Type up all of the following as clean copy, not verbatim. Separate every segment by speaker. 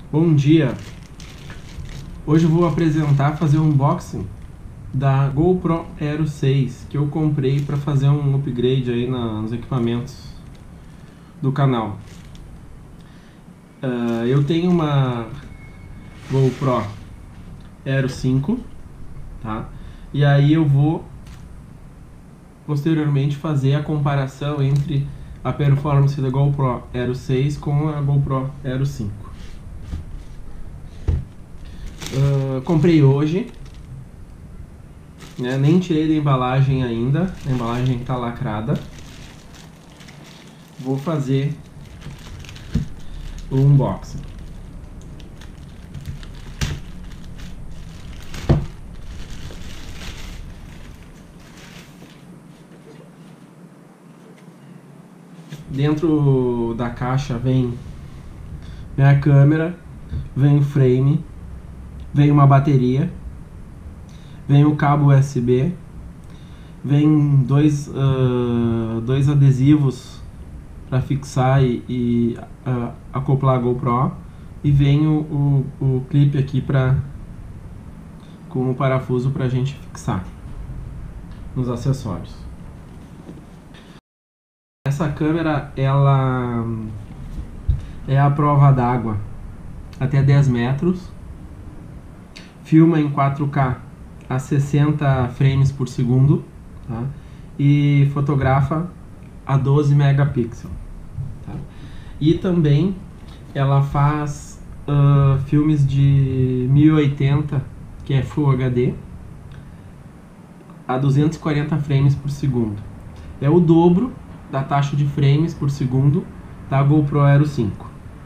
Speaker 1: Bom dia! Hoje eu vou fazer um unboxing da GoPro Hero 6 que eu comprei para fazer um upgrade aí nos equipamentos do canal. Eu tenho uma GoPro Hero 5, tá? E aí eu vou posteriormente fazer a comparação entre a performance da GoPro Hero 6 com a GoPro Hero 5. Comprei hoje, né? Nem tirei da embalagem ainda, a embalagem está lacrada. Vou fazer o unboxing. Dentro da caixa vem minha câmera, vem o frame, vem uma bateria, vem o cabo USB, vem dois adesivos para fixar e acoplar a GoPro, e vem o clipe aqui com o parafuso para a gente fixar nos acessórios. Essa câmera ela é à prova d'água até 10 metros, filma em 4K a 60 frames por segundo, tá? E fotografa a 12 megapixels, tá? E também ela faz filmes de 1080, que é Full HD, a 240 frames por segundo. É o dobro da taxa de frames por segundo da GoPro Hero 5.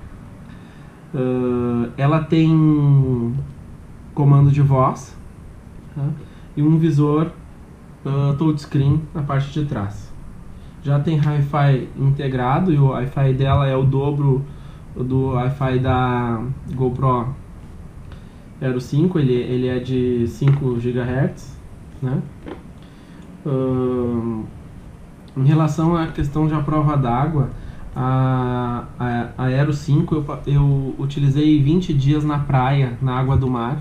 Speaker 1: Ela tem comando de voz, tá? E um visor touchscreen na parte de trás. Já tem Wi-Fi integrado, e o Wi-Fi dela é o dobro do Wi-Fi da GoPro Hero 5, ele é de 5 GHz, né? Em relação à questão de prova d'água, a Hero 5 eu utilizei 20 dias na praia, na água do mar,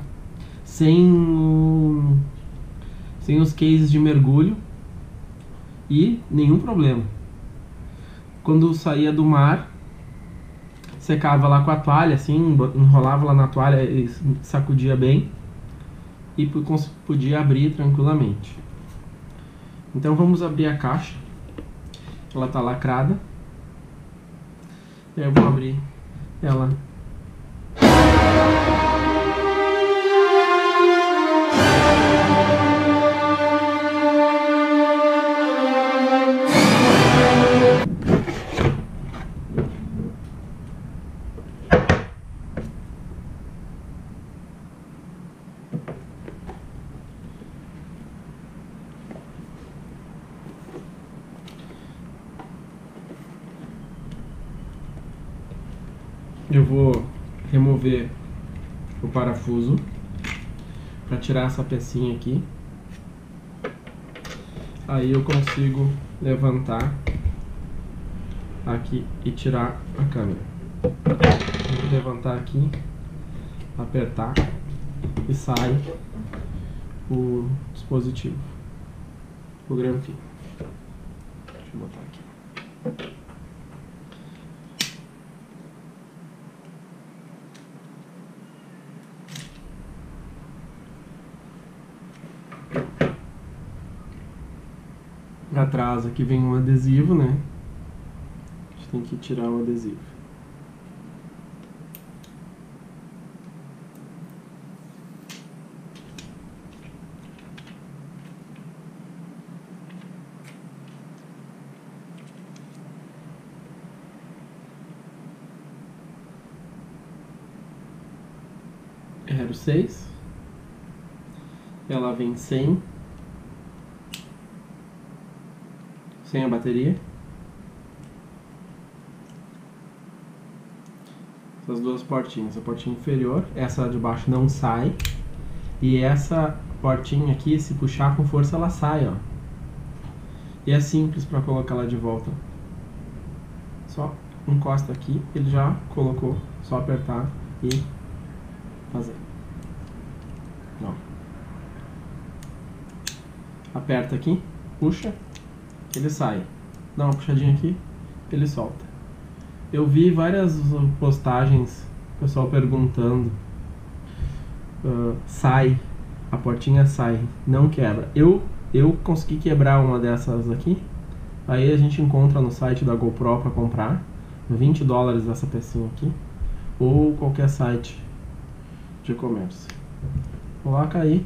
Speaker 1: sem os cases de mergulho, e nenhum problema. Quando saía do mar, secava lá com a toalha, assim, enrolava lá na toalha e sacudia bem, e podia abrir tranquilamente. Então vamos abrir a caixa. Ela está lacrada. Eu vou abrir ela. Eu vou remover o parafuso para tirar essa pecinha aqui. Aí eu consigo levantar aqui e tirar a câmera. Vou levantar aqui, apertar e sai o dispositivo, o gramfinho. Deixa eu botar aqui. Atrás aqui vem um adesivo, né? A gente tem que tirar o adesivo. Hero 6. Ela vem sem a bateria. Essas duas portinhas, a portinha inferior, essa de baixo não sai, e essa portinha aqui, se puxar com força, ela sai, ó. E é simples para colocar ela de volta. Só encosta aqui, ele já colocou, só apertar e fazer. Ó. Aperta aqui, puxa, ele sai. Dá uma puxadinha aqui, ele solta. Eu vi várias postagens, pessoal perguntando, sai, a portinha sai, não quebra. Eu consegui quebrar uma dessas aqui, aí a gente encontra no site da GoPro para comprar, $20 essa pecinha aqui, ou qualquer site de comércio. Coloca aí.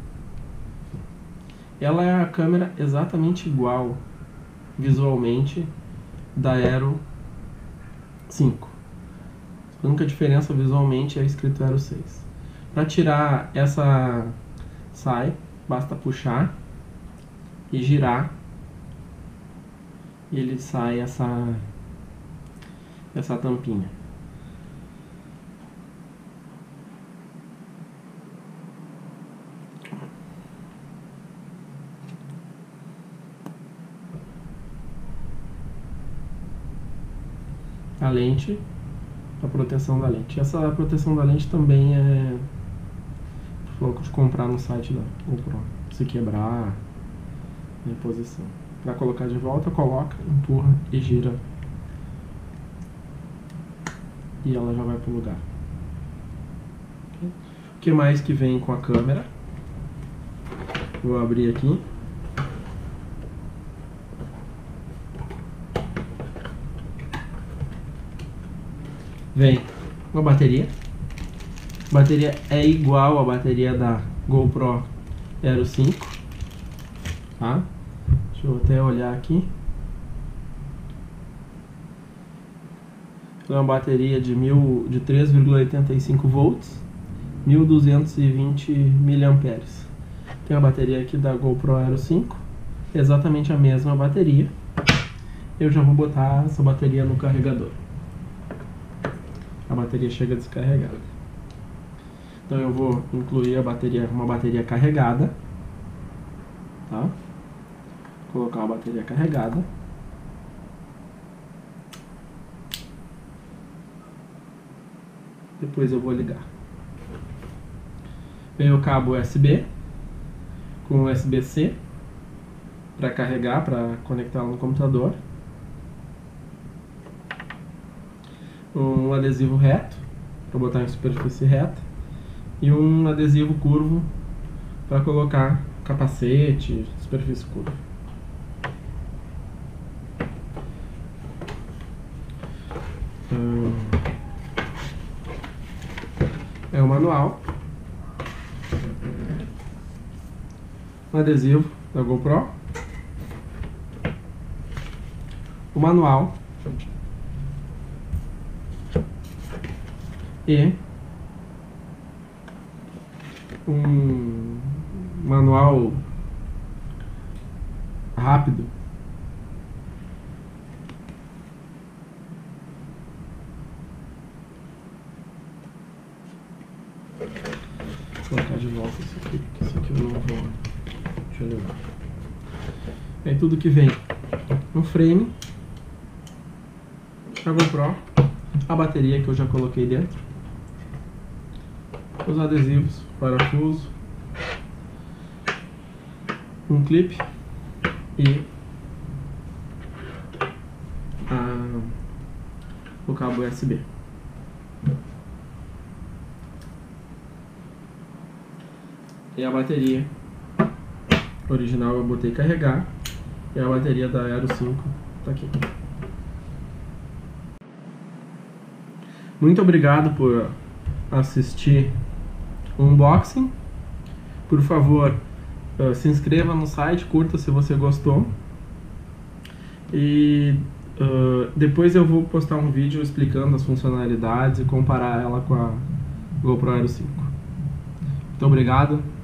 Speaker 1: Ela é a câmera exatamente igual visualmente da Aero 5. A única diferença visualmente é escrito Aero 6. Para tirar essa sai, basta puxar e girar e ele sai essa tampinha. A lente, a proteção da lente. Essa proteção da lente também é louco de comprar no site da GoPro. Se quebrar, em posição. Para colocar de volta, coloca, empurra e gira. E ela já vai pro lugar. O que mais que vem com a câmera? Vou abrir aqui. Vem uma bateria. A bateria é igual à bateria da GoPro Aero 5. Tá? Deixa eu até olhar aqui. É uma bateria de 3,85 volts, 1220 mAh. Tem a bateria aqui da GoPro Aero 5, exatamente a mesma bateria. Eu já vou botar essa bateria no carregador. A bateria chega descarregada. Então eu vou incluir uma bateria carregada, tá? Colocar uma bateria carregada. Depois eu vou ligar. Vem o cabo USB com USB-C para carregar, para conectar no computador. Um adesivo reto para botar em superfície reta e um adesivo curvo para colocar capacete, superfície curva. É o manual, um adesivo da GoPro, o manual e um manual rápido vou colocar de volta isso aqui, porque isso aqui eu não vou. Deixa eu levar. É tudo que vem no frame, a GoPro, a bateria que eu já coloquei dentro, os adesivos, parafuso, um clipe e o cabo USB. E a bateria original eu botei carregar, e a bateria da Aero 5 tá aqui. Muito obrigado por assistir o unboxing. Por favor, se inscreva no site, curta se você gostou. E depois eu vou postar um vídeo explicando as funcionalidades e comparar ela com a GoPro Aero 5. Muito obrigado.